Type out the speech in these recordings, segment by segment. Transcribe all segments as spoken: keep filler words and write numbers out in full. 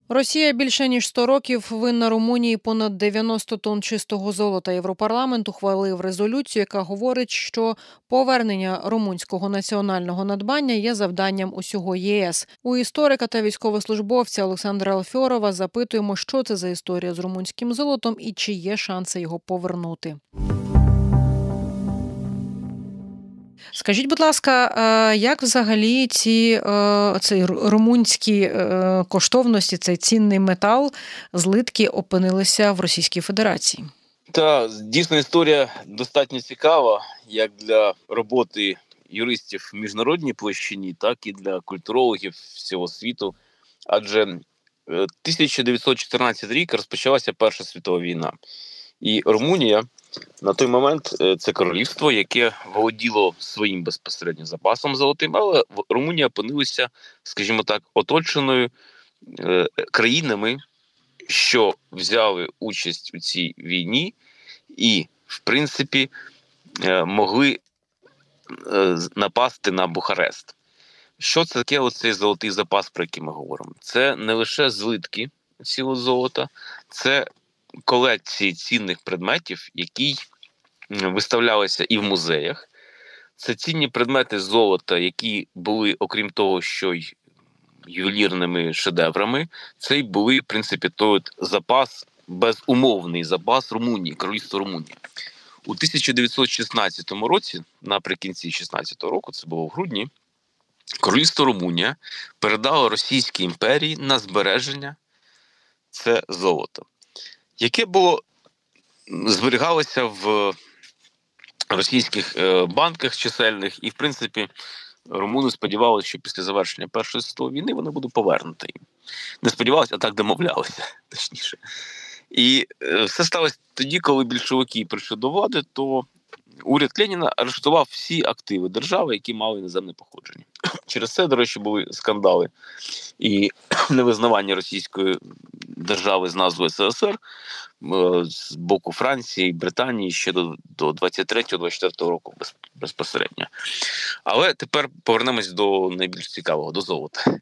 Росія більше ніж сто років винна Румунії понад дев'яносто тонн чистого золота. Європарламент ухвалив резолюцію, яка говорить, що повернення румунського національного надбання є завданням усього ЄС. У історика та військовослужбовця Олександра Алфьорова запитуємо, що це за історія з румунським золотом і чи є шанси його повернути. Скажіть, будь ласка, як взагалі ці цей румунські коштовності, цей цінний метал, злитки опинилися в Російській Федерації? Та, дійсно, історія достатньо цікава, як для роботи юристів в міжнародній площині, так і для культурологів всього світу. Адже тисяча дев'ятсот чотирнадцятий рік розпочалася Перша світова війна. І Румунія на той момент це королівство, яке володіло своїм безпосередньо запасом золотим, але Румунія опинилася, скажімо так, оточеною е, країнами, що взяли участь у цій війні і, в принципі, е, могли е, напасти на Бухарест. Що це таке оцей золотий запас, про який ми говоримо? Це не лише злитки цього золота, це колекції цінних предметів, які виставлялися і в музеях. Це цінні предмети золота, які були, окрім того, що й ювелірними шедеврами, це й були, в принципі, той запас, безумовний запас Румунії, королівства Румунії. У тисяча дев'ятсот шістнадцятому році, наприкінці шістнадцятого року, це було в грудні, королівство Румунія передало Російській імперії на збереження це золото, яке було зберігалося в російських банках чисельних, і, в принципі, румуни сподівалися, що після завершення Першої світової війни воно буде повернуто їм. Не сподівалися, а так домовлялися, точніше. І все сталося тоді, коли більшовики прийшли до влади, то уряд Леніна арештував всі активи держави, які мали іноземне походження. Через це, до речі, були скандали і невизнавання російської держави з назвою ес ес ер з боку Франції, Британії ще до, до двадцять третього - двадцять четвертого року без, безпосередньо. Але тепер повернемось до найбільш цікавого, до золота.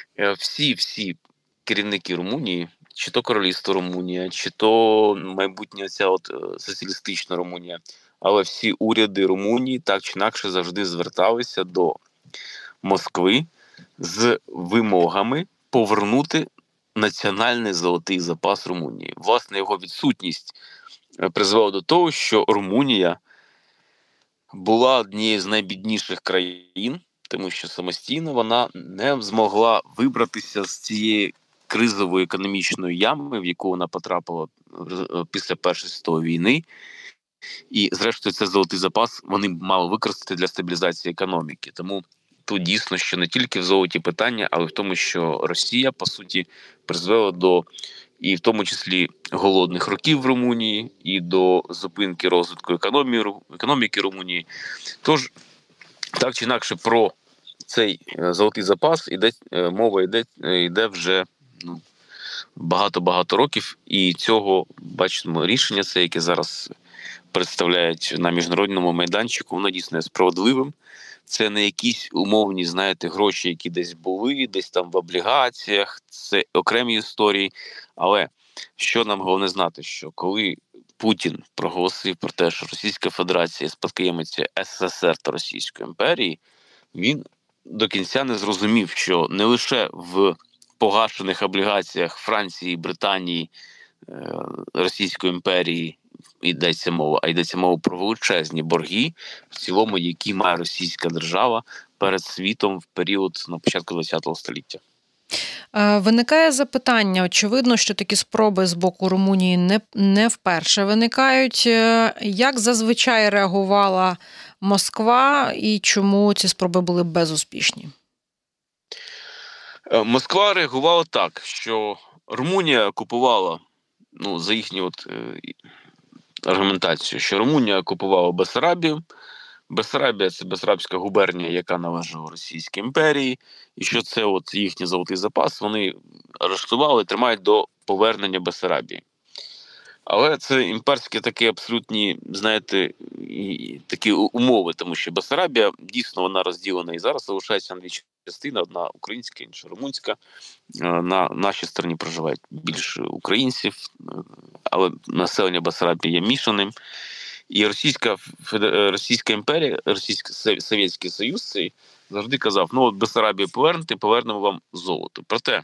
Всі-всі керівники Румунії, чи то королівство Румунія, чи то майбутня ця от соціалістична Румунія, але всі уряди Румунії так чи інакше завжди зверталися до Москви з вимогами повернути національний золотий запас Румунії. Власне, його відсутність призвела до того, що Румунія була однією з найбідніших країн, тому що самостійно вона не змогла вибратися з цієї кризової економічної ями, в яку вона потрапила після Першої світової війни. І, зрештою, цей золотий запас вони мали використати для стабілізації економіки. Тому тут дійсно, що не тільки в золоті питання, але в тому, що Росія, по суті, призвела до, і в тому числі, голодних років в Румунії, і до зупинки розвитку економії, економіки Румунії. Тож, так чи інакше, про цей золотий запас іде, мова йде, йде вже ну, багато-багато років, і цього, бачимо, рішення це, яке зараз представляють на міжнародному майданчику, воно дійсно є справедливим. Це не якісь умовні, знаєте, гроші, які десь були, десь там в облігаціях, це окремі історії. Але що нам головне знати, що коли Путін проголосив про те, що Російська Федерація є спадкоємицею ес ес ес ер та Російської імперії, він до кінця не зрозумів, що не лише в погашених облігаціях Франції, Британії, Російської імперії йдеться мова, а йдеться мова про величезні борги, в цілому, які має російська держава перед світом в період на початку ХХ століття. Виникає запитання, очевидно, що такі спроби з боку Румунії не, не вперше виникають. Як зазвичай реагувала Москва і чому ці спроби були безуспішні? Москва реагувала так, що Румунія купувала, ну, за їхню от, е, аргументацію, що Румунія купувала Бессарабію. Бессарабія – це Бессарабська губернія, яка належала Російській імперії, і що це от їхній золотий запас вони арештували, тримають до повернення Бессарабії. Але це імперські такі абсолютні, знаєте, такі умови, тому що Бессарабія, дійсно, вона розділена і зараз залишається на дві частина, одна українська, інша румунська. На нашій стороні проживають більше українців, але населення Бессарабії є мішаним. І Російська Російська імперія, Російський Совєтський Союз цей завжди казав: ну от Бессарабію повернете, повернемо вам золото. Проте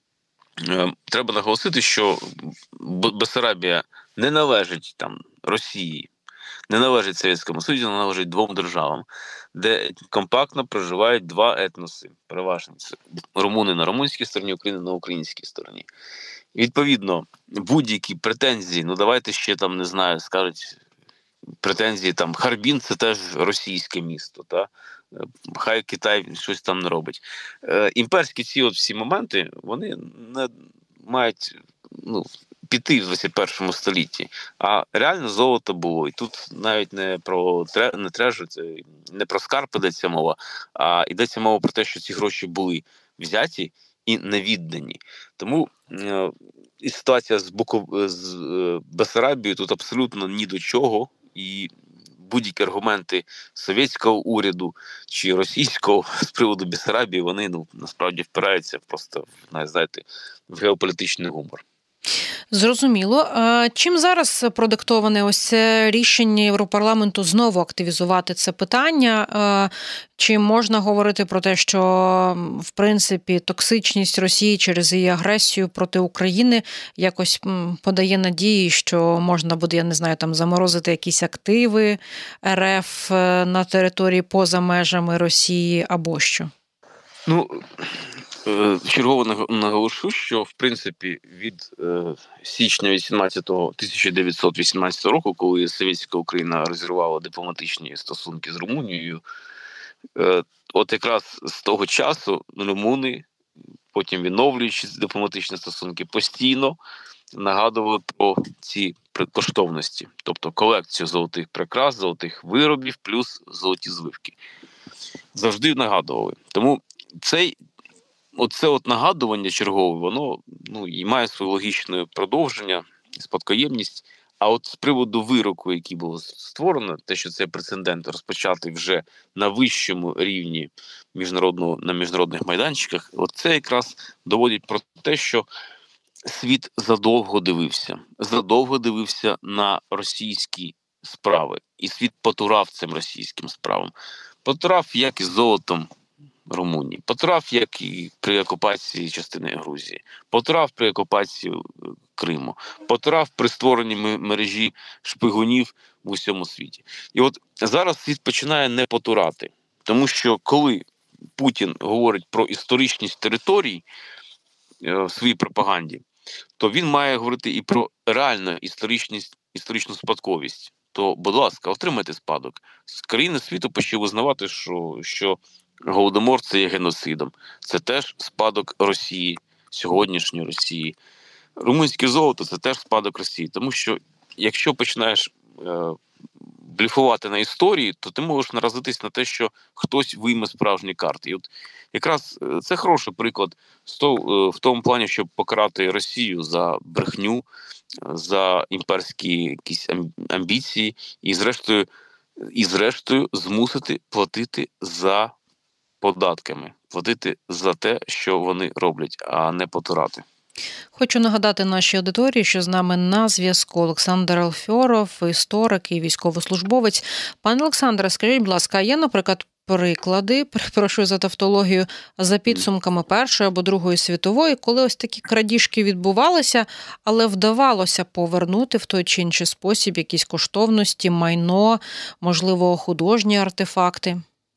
треба наголосити, що Бессарабія не належить там Росії, не належить Совєтському Союзу, належить двом державам, де компактно проживають два етноси, переважно це румуни на румунській стороні, Україна на українській стороні. Відповідно, будь-які претензії, ну давайте ще там, не знаю, скажуть претензії, там Харбін – це теж російське місто, та? Хай Китай щось там не робить. Е, імперські ці от всі моменти, вони не мають, ну, піти в двадцять першому столітті. А реально золото було. І тут навіть не про не трежу, не про скарб йдеться мова, а йдеться мова про те, що ці гроші були взяті і не віддані. Тому е, і ситуація з, Буку, з е, Бессарабією тут абсолютно ні до чого. І будь-які аргументи совєтського уряду чи російського з приводу Бессарабії, вони, ну, насправді впираються просто, знаєте, в геополітичний гумор. Зрозуміло. Чим зараз продиктоване ось це рішення Європарламенту знову активізувати це питання? Чи можна говорити про те, що, в принципі, токсичність Росії через її агресію проти України якось подає надії, що можна буде, я не знаю, там заморозити якісь активи РФ на території поза межами Росії або що? Ну, чергово наголошу, що, в принципі, від е, січня тисяча дев'ятсот вісімнадцятого року, коли Совєтська Україна розірвала дипломатичні стосунки з Румунією, е, от якраз з того часу румуни, потім відновлюючи дипломатичні стосунки, постійно нагадували про ці коштовності, тобто колекцію золотих прикрас, золотих виробів плюс золоті зливки. Завжди нагадували. Тому цей Оце от нагадування чергове, воно, ну, і має своє логічне продовження, спадкоємність. А от з приводу вироку, який було створено, те, що це прецедент розпочатий вже на вищому рівні міжнародного, на міжнародних майданчиках, от це якраз доводить про те, що світ задовго дивився. Задовго дивився на російські справи. І світ потурав цим російським справам. Потурав як із золотом Румунії, потурав як і при окупації частини Грузії, потурав при окупації Криму, потурав при створенні мережі шпигунів в усьому світі. І от зараз світ починає не потурати, тому що коли Путін говорить про історичність територій в своїй пропаганді, то він має говорити і про реальну історичність, історичну спадковість. То, будь ласка, отримайте спадок. З країни світу почали визнавати, що, що Голодомор – це є геноцидом. Це теж спадок Росії, сьогоднішньої Росії. Румунське золото – це теж спадок Росії. Тому що, якщо починаєш е, блефувати на історії, то ти можеш наразитись на те, що хтось вийме справжні карти. І от якраз це хороший приклад в тому плані, щоб покарати Росію за брехню, за імперські якісь амбіції і зрештою, і зрештою змусити платити за податками, платити за те, що вони роблять, а не потурати. Хочу нагадати нашій аудиторії, що з нами на зв'язку Олександр Алфьоров, історик і військовослужбовець. Пане Олександре, скажіть, будь ласка, є, наприклад, приклади, перепрошую за тавтологію, за підсумками Першої або Другої світової, коли ось такі крадіжки відбувалися, але вдавалося повернути в той чи інший спосіб якісь коштовності, майно, можливо, художні артефакти?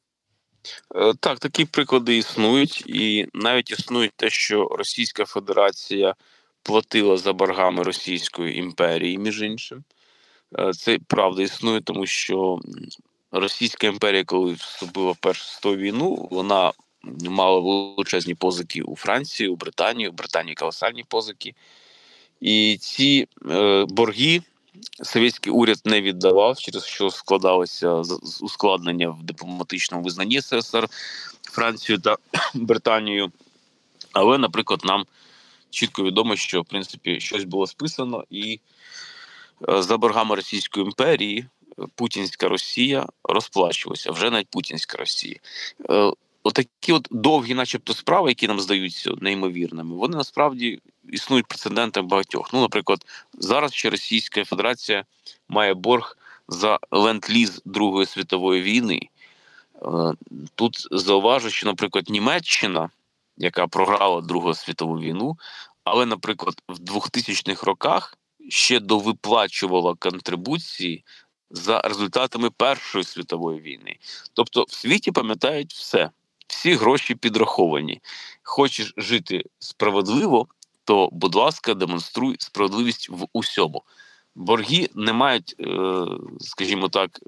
Так, такі приклади існують, і навіть існують те, що Російська Федерація платила за боргами Російської імперії, між іншим. Це правда існує, тому що Російська імперія, коли вступила в Першу світову війну, вона мала величезні позики у Франції, у Британії, у Британії колосальні позики. І ці е, борги совєтський уряд не віддавав, через що складалося ускладнення в дипломатичному визнанні СССР Францією та Британією. Але, наприклад, нам чітко відомо, що, в принципі, щось було списано, і за боргами Російської імперії путінська Росія розплачувалася, вже навіть путінська Росія. отакі от довгі, начебто, справи, які нам здаються неймовірними, вони насправді існують прецеденти багатьох. Ну, наприклад, зараз ще Російська Федерація має борг за ленд-ліз Другої світової війни. Тут зауважу, що, наприклад, Німеччина, яка програла Другу світову війну, але, наприклад, в двохтисячних роках ще довиплачувала контрибуції за результатами Першої світової війни. Тобто в світі пам'ятають все. Всі гроші підраховані. Хочеш жити справедливо, то, будь ласка, демонструй справедливість в усьому. Борги не мають, скажімо так,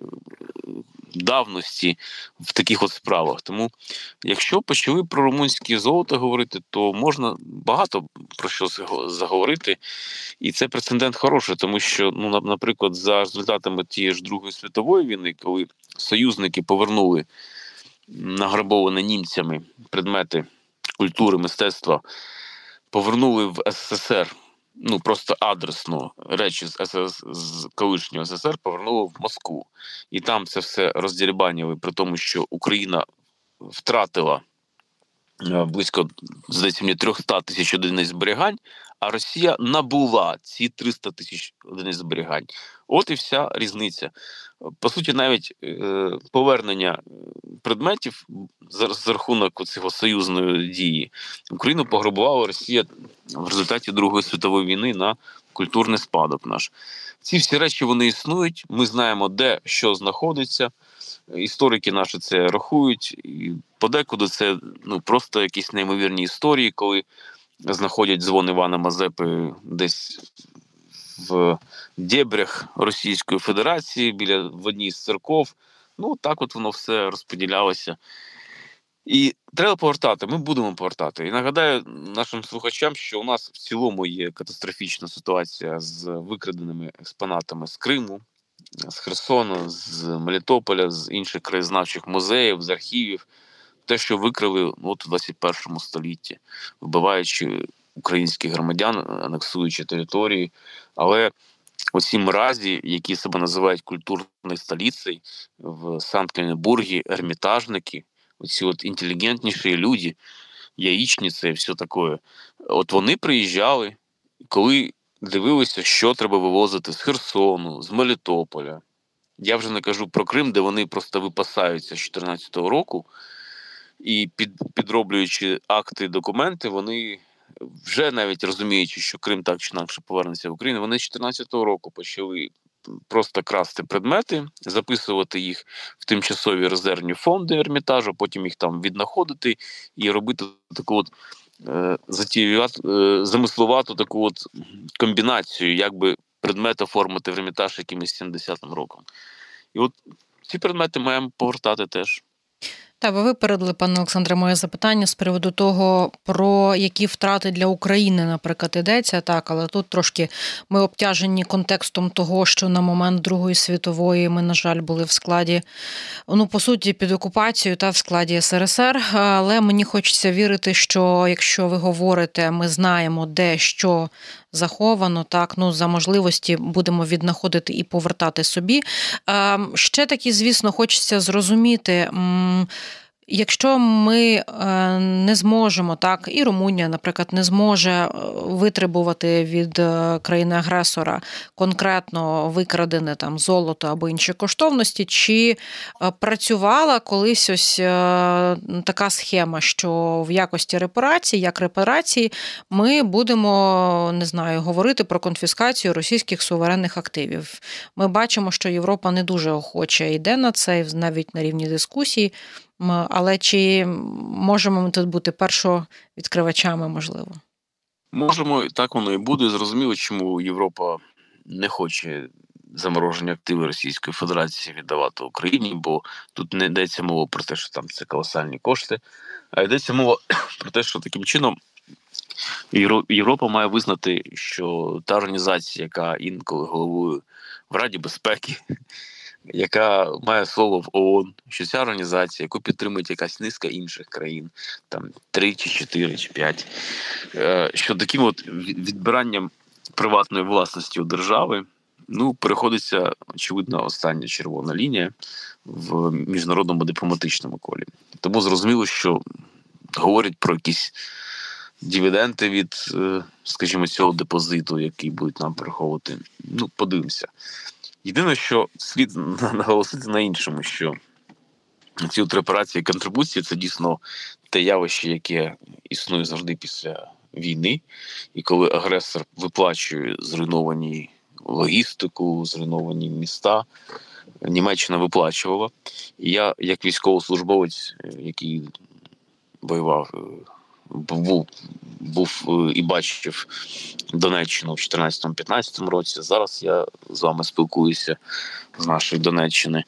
давності в таких от справах. Тому, якщо почали про румунське золото говорити, то можна багато про що заговорити. І це прецедент хороший, тому що, ну, наприклад, за результатами тієї ж Другої світової війни, коли союзники повернули награбовані німцями предмети культури, мистецтва, повернули в СССР, ну, просто адресно речі з, СС, з колишнього СССР повернули в Москву. І там це все роздірбанили, при тому, що Україна втратила близько, здається мені, триста тисяч одиниць зберігань, а Росія набула ці триста тисяч одиниць зберігань. От і вся різниця. По суті, навіть е, повернення предметів за, за рахунок цього союзної дії Україну пограбувала Росія в результаті Другої світової війни на культурний спадок наш. Ці всі речі, вони існують, ми знаємо, де що знаходиться, історики наші це рахують, і подекуди це, ну, просто якісь неймовірні історії, коли знаходять дзвон Івана Мазепи десь в дебрях Російської Федерації, біля в одній з церков. Ну, так от воно все розподілялося. І треба повертати, ми будемо повертати. І нагадаю нашим слухачам, що у нас в цілому є катастрофічна ситуація з викраденими експонатами з Криму, з Херсону, з Мелітополя, з інших краєзнавчих музеїв, з архівів. Те, що викрили, от у двадцять першому столітті, вбиваючи українських громадян, анексуючи території. Але оці мразі, які себе називають культурною столицею, в Санкт-Петербургі, ермітажники, оці от інтелігентніші люди, яєчниця і все таке, от вони приїжджали, коли дивилися, що треба вивозити з Херсону, з Мелітополя. Я вже не кажу про Крим, де вони просто випасаються з чотирнадцятого року, і під, підроблюючи акти, документи, вони вже навіть розуміючи, що Крим так чи інакше повернеться в Україну, вони з чотирнадцятого року почали просто красти предмети, записувати їх в тимчасові резервні фонди Ермітажу, потім їх там віднаходити і робити таку от е, затіювати, е, замислувату таку от комбінацію, як би предмет оформити в Ермітаж якимось сімдесятим роком. І от ці предмети маємо повертати теж. Та ви випередили, пане Олександре, моє запитання з приводу того, про які втрати для України, наприклад, йдеться, так, але тут трошки ми обтяжені контекстом того, що на момент Другої світової ми, на жаль, були в складі, ну, по суті, під окупацією та в складі СРСР, але мені хочеться вірити, що якщо ви говорите, ми знаємо, де що заховано, так, ну, за можливості будемо віднаходити і повертати собі. Ще таки, звісно, хочеться зрозуміти, якщо ми не зможемо, так, і Румунія, наприклад, не зможе витребувати від країни-агресора конкретно викрадене там золото або інші коштовності, чи працювала колись ось така схема, що в якості репарації, як репарації, ми будемо, не знаю, говорити про конфіскацію російських суверенних активів. Ми бачимо, що Європа не дуже охоче йде на це, навіть на рівні дискусій. Але чи можемо ми тут бути першовідкривачами, можливо? Можемо, так воно і буде. Зрозуміло, чому Європа не хоче заморожені активи Російської Федерації віддавати Україні, бо тут не йдеться мова про те, що там це колосальні кошти, а йдеться мова про те, що таким чином Європа має визнати, що та організація, яка інколи головує в Раді безпеки, яка має слово в ООН, що ця організація, яку підтримують якась низка інших країн, там три чи чотири чи п'ять, що таким от відбиранням приватної власності у держави ну, переходиться, очевидно, остання червона лінія в міжнародному дипломатичному колі. Тому зрозуміло, що говорять про якісь дивіденди від, скажімо, цього депозиту, який будуть нам переховувати. Ну, подивимося. Єдине, що слід наголосити на іншому, що ці от репарації і контрибуції – це дійсно те явище, яке існує завжди після війни. І коли агресор виплачує зруйновані логістику, зруйновані міста, Німеччина виплачувала. І я, як військовослужбовець, який воював, був, був і бачив Донеччину в чотирнадцятому-п'ятнадцятому році, зараз я з вами спілкуюся з нашої Донеччини.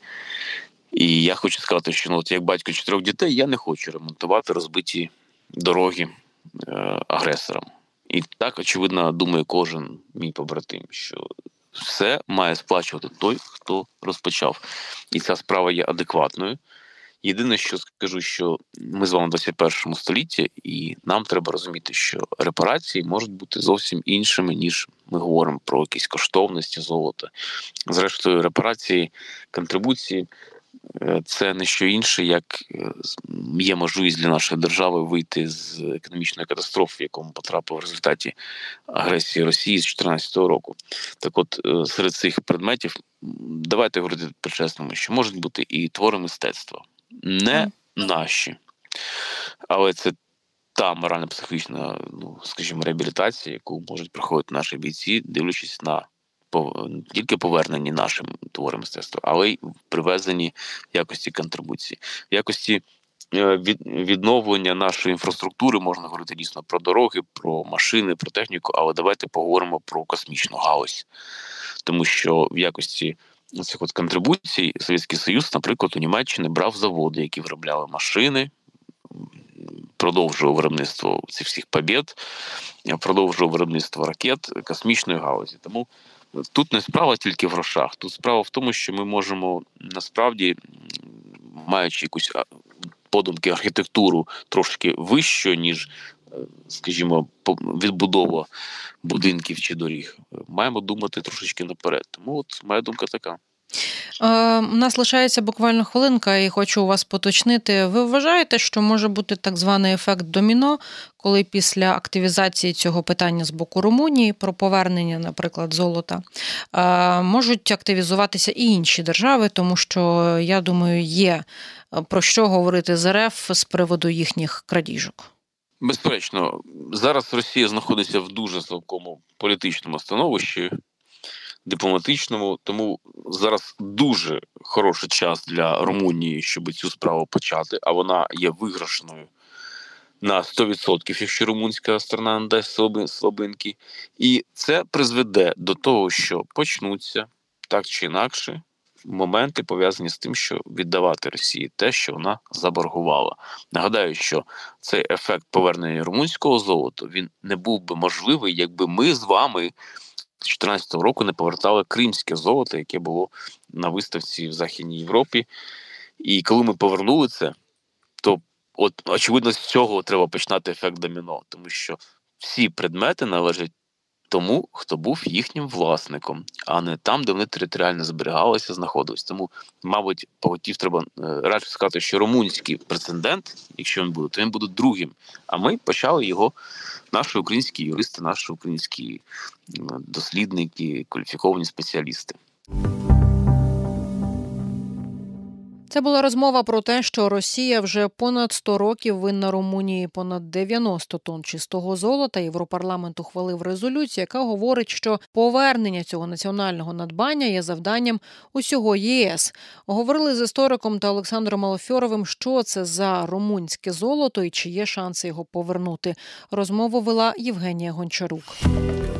І я хочу сказати, що ну, от як батько чотирьох дітей, я не хочу ремонтувати розбиті дороги е, агресорам. І так, очевидно, думає кожен мій побратим, що все має сплачувати той, хто розпочав. І ця справа є адекватною. Єдине, що скажу, що ми з вами в двадцять першому столітті, і нам треба розуміти, що репарації можуть бути зовсім іншими, ніж ми говоримо про якісь коштовності золота. Зрештою, репарації, контрибуції – це не що інше, як є можливість для нашої держави вийти з економічної катастрофи, в якому потрапив в результаті агресії Росії з дві тисячі чотирнадцятого року. Так от, серед цих предметів, давайте говорити по-чесному, що можуть бути і твори мистецтва. Не наші, але це та морально-психологічна, ну, скажімо, реабілітація, яку можуть проходити наші бійці, дивлячись на не тільки повернені нашим творам мистецтва, але й привезені в якості контрибуції. В якості від, відновлення нашої інфраструктури можна говорити дійсно про дороги, про машини, про техніку, але давайте поговоримо про космічну галузь. Тому що в якості цих от контрибуцій Совєтський Союз, наприклад, у Німеччині брав заводи, які виробляли машини, продовжував виробництво цих всіх побєд, продовжував виробництво ракет, космічної галузі. Тому тут не справа тільки в грошах. Тут справа в тому, що ми можемо насправді, маючи якусь подумки архітектуру трошки вищу, ніж, скажімо, відбудова будинків чи доріг, маємо думати трошечки наперед. Тому от моя думка така. У нас лишається буквально хвилинка, і хочу у вас поточнити. Ви вважаєте, що може бути так званий ефект доміно, коли після активізації цього питання з боку Румунії про повернення, наприклад, золота, можуть активізуватися і інші держави, тому що, я думаю, є про що говорити з РФ з приводу їхніх крадіжок? Безперечно, зараз Росія знаходиться в дуже слабкому політичному становищі, дипломатичному, тому зараз дуже хороший час для Румунії, щоб цю справу почати, а вона є виграшною на сто відсотків, якщо румунська сторона надасть слабинки. І це призведе до того, що почнуться, так чи інакше, моменти, пов'язані з тим, що віддавати Росії те, що вона заборгувала. Нагадаю, що цей ефект повернення румунського золота, він не був би можливий, якби ми з вами з дві тисячі чотирнадцятого року не повертали кримське золото, яке було на виставці в Західній Європі. І коли ми повернули це, то от, очевидно, з цього треба починати ефект доміно, тому що всі предмети належать тому, хто був їхнім власником, а не там, де вони територіально зберігалися, знаходились. Тому, мабуть, поготів треба радше сказати, що румунський прецедент, якщо він буде, то він буде другим. А ми почали його, наші українські юристи, наші українські дослідники, кваліфіковані спеціалісти. Це була розмова про те, що Росія вже понад сто років винна Румунії понад дев'яносто тонн чистого золота. Європарламент ухвалив резолюцію, яка говорить, що повернення цього національного надбання є завданням усього ЄС. Говорили з істориком та Олександром Алофьоровим, що це за румунське золото і чи є шанси його повернути. Розмову вела Євгенія Гончарук.